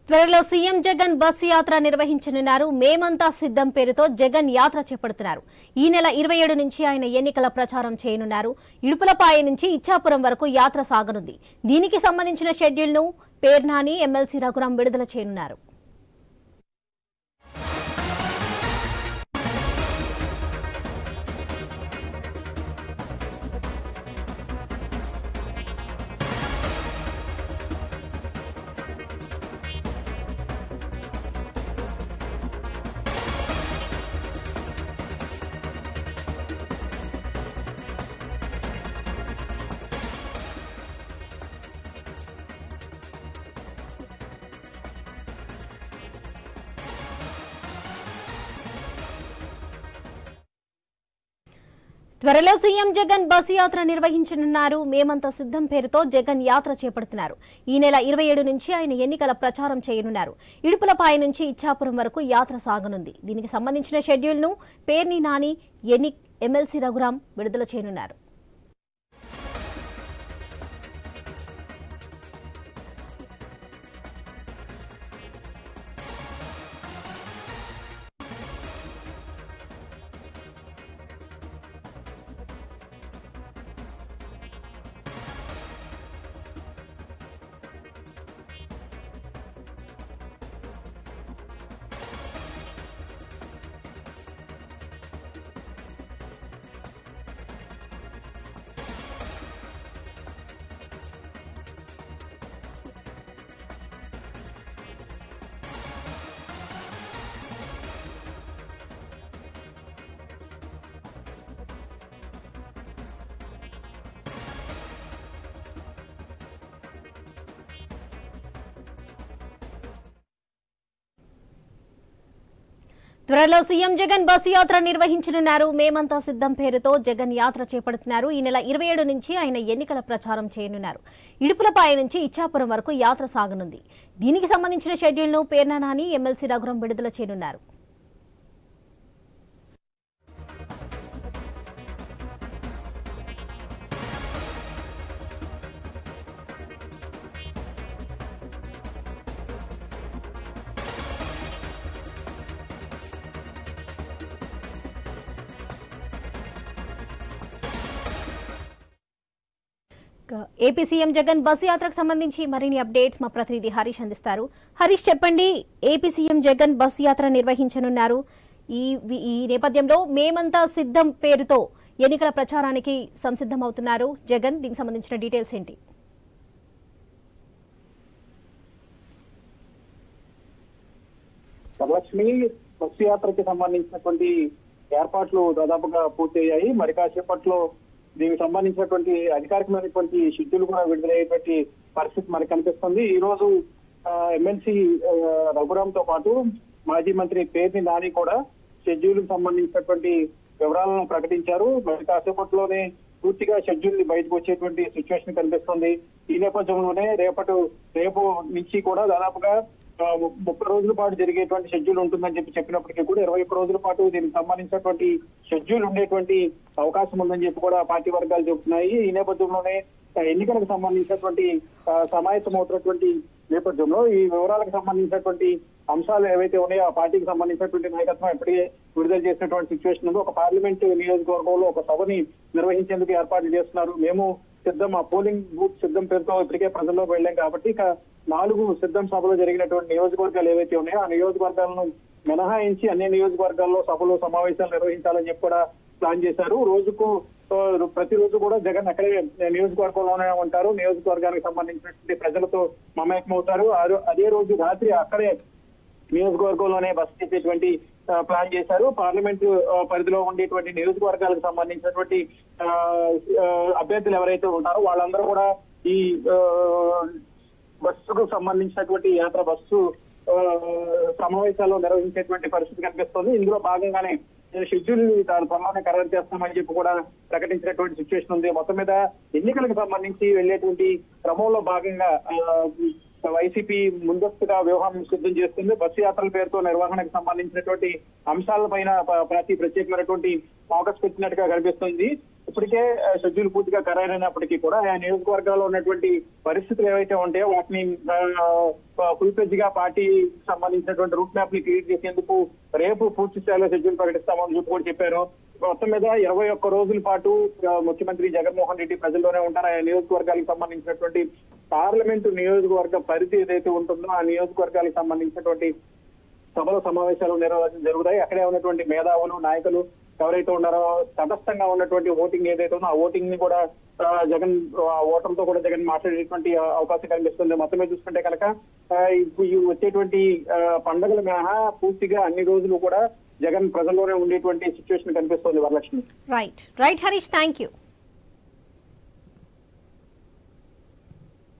త్వరలో CM Jagan bus యాత్ర నిర్వహించనున్నారు. మేమంతా సిద్ధం పేరుతో జగన్ యాత్ర చేపడుతున్నారు. ఈ నెల 27 నుంచి ఆయన ఎన్నికల ప్రచారం చేయనున్నారు. ఇడుపులపాయ నుంచి ఇచ్చాపురం వరకు యాత్ర సాగనుంది. దీనికి సంబంధించిన షెడ్యూల్ ను పేర్నాని ఎమ్మెల్సీ రఘురాం విడుదల చేయనున్నారు. త్వరలో సీఎం జగన్ బస్సు యాత్ర నిర్వహించనున్నారు. మేమంతా సిద్ధం పేరుతో జగన్ యాత్ర చేపడుతున్నారు. ఈ నెల 27 నుంచి ఆయన ఎన్నికల ప్రచారం చేయనున్నారు. ఇడుపులపాయ నుంచి ఇచ్చాపురం వరకు యాత్ర సాగనుంది. దీనికి సంబంధించిన షెడ్యూల్ ను పేర్నాని ఎమ్మెల్సీ రఘురాం విడుదల చేయనున్నారు. త్వరలో సీఎం జగన్ బస్సు యాత్ర నిర్వహించనున్నారు. మేమంతా సిద్ధం పేరుతో జగన్ యాత్ర చేపడుతున్నారు. ఈ నెల 27 నుంచి ఆయన ఎన్నికల ప్రచారం చేయనున్నారు. ఇడుపులపాయ నుంచి ఇచ్చాపురం వరకు యాత్ర సాగనుంది. దీనికి సంబంధించిన షెడ్యూల్ ను పేర్నాని ఎమ్మెల్సీ రఘురాం విడుదల చేయనున్నారు. ఏపీ సీఎం జగన్ బస్సు యాత్రకు సంబంధించి మరిన్ని అప్డేట్స్ మా ప్రతినిధి హరీష్ అందిస్తారు. హరీష్, చెప్పండి, ఏపీ సీఎం జగన్ బస్సు యాత్ర నిర్వహించనున్నారు. ఈ నేపథ్యంలో మేమంతా సిద్ధం పేరుతో ఎన్నికల ప్రచారానికి సంసిద్ధమవుతున్నారు జగన్. దీనికి సంబంధించిన డీటెయిల్స్ ఏంటి? వరలక్ష్మి, బస్సు యాత్రకి సంబంధించినటువంటి ఏర్పాట్లు దాదాపుగా పూర్తయ్యాయి. మరి కాసేపట్లో దీనికి సంబంధించినటువంటి అధికారికమైనటువంటి షెడ్యూల్ కూడా విడుదలయ్యేటువంటి పరిస్థితి మనకు కనిపిస్తుంది. ఈ రోజు ఎమ్మెల్సీ రఘురాంతో పాటు మాజీ మంత్రి పేర్నాని కూడా షెడ్యూల్ కు సంబంధించినటువంటి వివరాలను ప్రకటించారు. మరి కాసేపట్లోనే పూర్తిగా షెడ్యూల్ ని బయటకు వచ్చేటువంటి సిచ్యువేషన్ కనిపిస్తుంది. ఈ నేపథ్యంలోనే రేపు నుంచి కూడా దాదాపుగా 30 రోజుల పాటు జరిగేటువంటి షెడ్యూల్ ఉంటుందని చెప్పినప్పటికీ కూడా 21 రోజుల పాటు దీనికి సంబంధించినటువంటి షెడ్యూల్ ఉండేటువంటి అవకాశం ఉందని చెప్పి కూడా పార్టీ వర్గాలు చెబుతున్నాయి. ఈ నేపథ్యంలోనే ఎన్నికలకు సంబంధించినటువంటి సమాయత్తం అవుతున్నటువంటి నేపథ్యంలో ఈ వివరాలకు సంబంధించినటువంటి అంశాలు ఏవైతే ఉన్నాయో ఆ పార్టీకి సంబంధించినటువంటి నాయకత్వం ఇప్పటికే విడుదల చేసినటువంటి సిచ్యువేషన్ ఉంది. ఒక పార్లమెంట్ నియోజకవర్గంలో ఒక సభని నిర్వహించేందుకు ఏర్పాట్లు చేస్తున్నారు. మేము సిద్ధం, ఆ పోలింగ్ బూత్ సిద్ధం పేరుతో ఇప్పటికే ప్రజల్లోకి వెళ్ళాం కాబట్టి ఇక 4 సిద్ధం సభలు జరిగినటువంటి నియోజకవర్గాలు ఏవైతే ఉన్నాయో ఆ నియోజకవర్గాలను మినహాయించి అన్ని నియోజకవర్గాల్లో సభలు సమావేశాలు నిర్వహించాలని చెప్పి కూడా ప్లాన్ చేశారు. ప్రతిరోజు కూడా జగన్ అక్కడే నియోజకవర్గంలోనే ఉంటారు. నియోజకవర్గానికి సంబంధించినటువంటి ప్రజలతో మమేకమవుతారు. అదే రోజు రాత్రి అక్కడే నియోజకవర్గంలోనే బస చేసేటువంటి ప్లాన్ చేశారు. పార్లమెంట్ పరిధిలో ఉండేటువంటి నియోజకవర్గాలకు సంబంధించినటువంటి అభ్యర్థులు ఎవరైతే ఉంటారో వాళ్ళందరూ కూడా ఈ బస్సుకు సంబంధించినటువంటి యాత్ర బస్సు సమావేశాల్లో నిర్వహించేటువంటి పరిస్థితి కనిపిస్తుంది. ఇందులో భాగంగానే షెడ్యూల్ దాని త్వరలోనే ఖరారు చేస్తామని చెప్పి కూడా ప్రకటించినటువంటి సిచ్యువేషన్ ఉంది. మొత్తం మీద ఎన్నికలకు సంబంధించి వెళ్లేటువంటి క్రమంలో భాగంగా వైసీపీ ముందస్తుగా వ్యూహం సిద్ధం చేస్తుంది. బస్సు యాత్రల పేరుతో నిర్వహణకు సంబంధించినటువంటి అంశాలపైన ప్రత్యేకమైనటువంటి ఫోకస్ పెట్టినట్టుగా కనిపిస్తుంది. ఇప్పటికే షెడ్యూల్ పూర్తిగా ఖరారైనప్పటికీ కూడా ఆ నియోజకవర్గాల్లో ఉన్నటువంటి పరిస్థితులు ఏవైతే ఉంటాయో వాటిని ఫుల్ ఫ్లెడ్జ్ గా పార్టీ సంబంధించినటువంటి రూట్ మ్యాప్ ని క్రియేట్ చేసేందుకు రేపు పూర్తి స్థాయిలో షెడ్యూల్ ప్రకటిస్తామని చెప్పి కూడా చెప్పారు. మొత్తం మీద 21 రోజుల పాటు ముఖ్యమంత్రి జగన్మోహన్ రెడ్డి ప్రజల్లోనే ఉంటారు. ఆ నియోజకవర్గాలకు సంబంధించినటువంటి పార్లమెంటు నియోజకవర్గ పరిధి ఏదైతే ఉంటుందో ఆ నియోజకవర్గాలకు సంబంధించినటువంటి సభల సమావేశాలు జరుగుతాయి. అక్కడే ఉన్నటువంటి మేధావులు నాయకులు ఎవరైతే ఉన్నారో తటస్థంగా ఉన్నటువంటి ఓటింగ్ ఏదైతే ఉందో ఆ ఓటింగ్ ని కూడా జగన్ ఓటర్లతో కూడా జగన్ మాట్లాడేటువంటి అవకాశం కనిపిస్తుంది. మొత్తమే చూసుకుంటే కనుక వచ్చేటువంటి పండుగల మినహా పూర్తిగా అన్ని రోజులు కూడా జగన్ ప్రజల్లోనే ఉండేటువంటి సిచ్యువేషన్ కనిపిస్తుంది. Varalakshmi. Right Harish, thank you.